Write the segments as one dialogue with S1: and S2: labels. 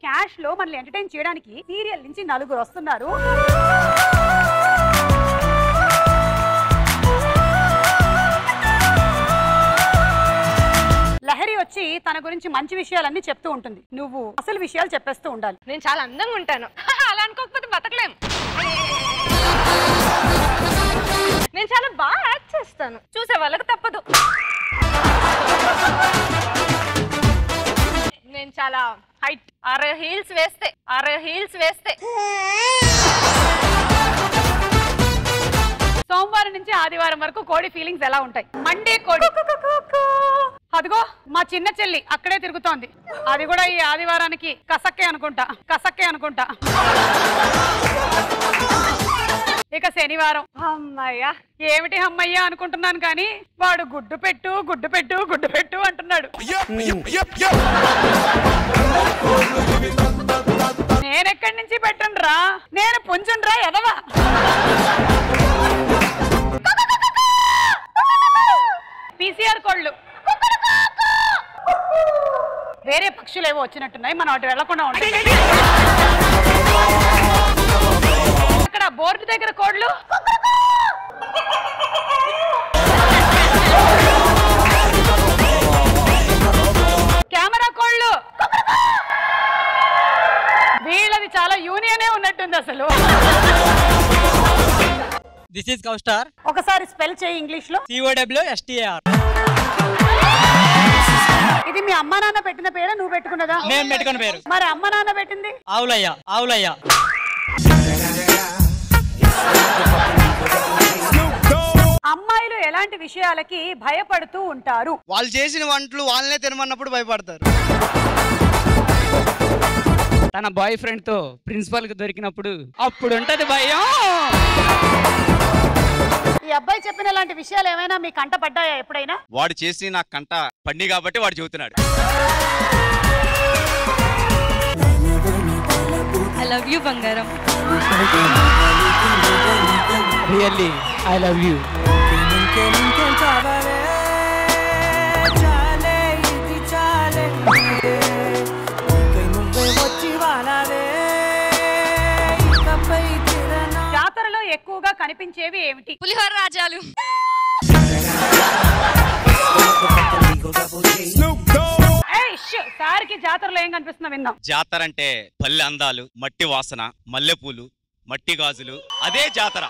S1: Cash లో మనల్ని entertain చేయడానికి సీరియల్ నుంచి 4 వస్తున్నారు. లహరి వచ్చి తన గురించి మంచి విషయాలన్నీ చెప్తూ ఉంటుంది. నువ్వు అసలు విషయాలు చెప్పేస్తూ ఉండాలి.
S2: నేను చాలా అందంగా ఉంటాను. అలా అనుకోకపోతే బతకలేం. నేను చాలా బాగా యాక్ట్ చేస్తాను. చూసే వాళ్ళకి తప్పదు. నేను చాలా హైట్. 6 హీల్స్ వేస్తే
S1: సోమవారం నుంచి ఆదివారం వరకు కోడి ఫీలింగ్స్ ఎలా ఉంటాయి? మండే కోడి అదిగో మా చిన్న చెల్లి అక్కడే తిరుగుతోంది. అది కూడా ఈ ఆదివారానికి కసక్కే అనుకుంటా. ఇక శనివారం
S2: అమ్మయ్యా.
S1: ఏమిటి అమ్మయ్యా అనుకుంటున్నాను కానీ వాడు గుడ్డు పెట్టు అంటున్నాడు. నేనెక్కడి నుంచి పెట్టండ్రా, నేను పుంజుండ్రా ఎదవా. పీసీఆర్ కోళ్ళు వేరే పక్షులు ఏవో వచ్చినట్టున్నాయి. మనం అటు వెళ్లకుండా ఉంటాయి. అక్కడ బోర్డు దగ్గర కోళ్ళు, కెమెరా కోళ్ళు. వీళ్ళది చాలా యూనియనే ఉన్నట్టుంది అసలు.
S3: This is costar.
S1: ఒకసారి స్పెల్ చేయి ఇంగ్లీష్ లో.
S3: COWSTAR.
S1: ఇది మీ అమ్మ నాన్న పెట్టిన పేరా నువ్వు పెట్టుకున్నదా?
S3: నేను పెట్టుకున్న పేరు.
S1: మరి అమ్మ నాన్న పెట్టింది?
S3: ఆవులయ్య.
S1: అమ్మాయిలు ఎలాంటి విషయాలకి భయపడుతూ ఉంటారు?
S4: వాళ్ళు చేసిన వంటలు వాళ్ళనే తినమన్నప్పుడు భయపడతారు.
S3: తన బాయ్ ఫ్రెండ్ తో ప్రిన్సిపల్ కి దొరికినప్పుడు అప్పుడు ఉంటది భయం.
S1: ఈ అబ్బాయి చెప్పిన ఇలాంటి విషయాలు ఏమైనా మీ కంట పడ్డాయా ఎప్పుడైనా?
S5: వాడు చేసి నాకు కంట పండి కాబట్టి వాడు చెబుతున్నాడు.
S2: ఐ లవ్ యూ బంగారం.
S3: Really I love you.
S1: జాతరలో ఎక్కువగా కనిపించేవి ఏమిటి?
S2: పులిహోర రాజాలు.
S1: సార్కి జాతరలో ఏం కనిపిస్తుందో విందాం.
S5: జాతర అంటే పల్లె అందాలు, మట్టి వాసన, మల్లెపూలు, మట్టి గాజులు, అదే జాతర.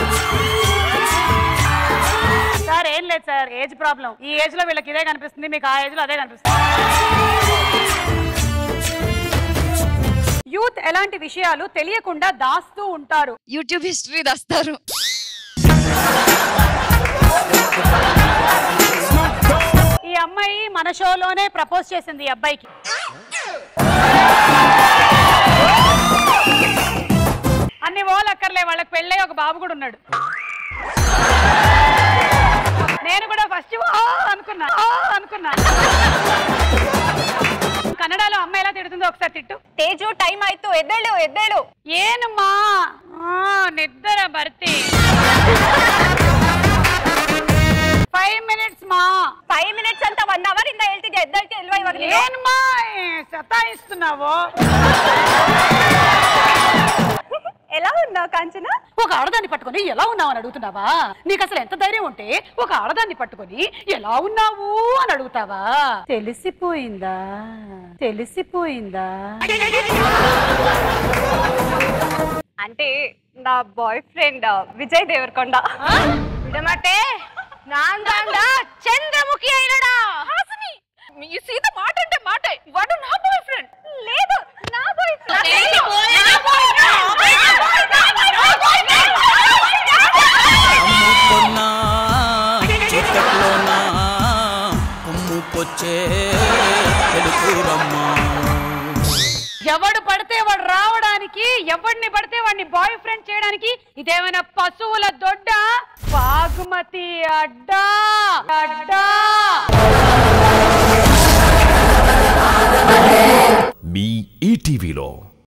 S1: సార్ ఏం లేదు సార్, ఏజ్ ప్రాబ్లం. ఈ ఏజ్ లో వీళ్ళకి ఇదే కనిపిస్తుంది, మీకు ఆ ఏజ్ లో అదే కనిపిస్తుంది. యూత్ ఎలాంటి విషయాలు తెలియకుండా దాస్తూ ఉంటారు?
S2: యూట్యూబ్ హిస్టరీ దాస్తారు.
S1: ఈ అమ్మాయి మన షోలోనే ప్రపోజ్ చేసింది ఈ అబ్బాయికి. అన్ని వాళ్ళు అక్కర్లే, వాళ్ళకి పెళ్ళై ఒక బాబు కూడా ఉన్నాడు. నేను కూడా ఫస్ట్ అనుకున్నా. కన్నడలో అమ్మాయి ఎలా తిడుతుందో ఒకసారి తిట్టు.
S2: తేజు టైం ఆಯ್ತು, ఎద్దేಳು.
S1: ఏనమ్మా నిద్ర భర్తీ. 5 minutes మా.
S2: 5 minutes ಅಂತ 1 hour ಇಂದ ಹೇಳ್ತಿದ್ದೆ, ಎದ್ದೇಳ್ತಿ ಇಲ್ವಾ ಇವಾಗ?
S1: ఏనమ్మా సతాయిస్తున్నావు?
S2: ఎలా ఉన్నావు కాంచన?
S1: ఒక ఆడదాన్ని పట్టుకొని ఎలా ఉన్నావు అని అడుగుతున్నావా? నీకు అసలు ఎంత ధైర్యం ఉంటే ఒక ఆడదాన్ని పట్టుకొని ఎలా ఉన్నావు అని అడుగుతావా? తెలిసిపోయిందా?
S2: అంటే నా బాయ్ ఫ్రెండ్ విజయ్ దేవరకొండ విడమటే నాందండ చంద్రముఖి అయినడా. హాసిని ఈ సీత మాట అంటే మాటే. వాడు నా బాయ్ ఫ్రెండ్. లేదు నా బాయ్ ఫ్రెండ్.
S1: ఎవడు పడితే వాడు రావడానికి, ఎవడిని పడితే వాడిని బాయ్ ఫ్రెండ్ చేయడానికి ఇదేమైనా పశువుల దొడ్డ? బాగుమతి అడ్డా.
S6: మీ ఈటీవీలో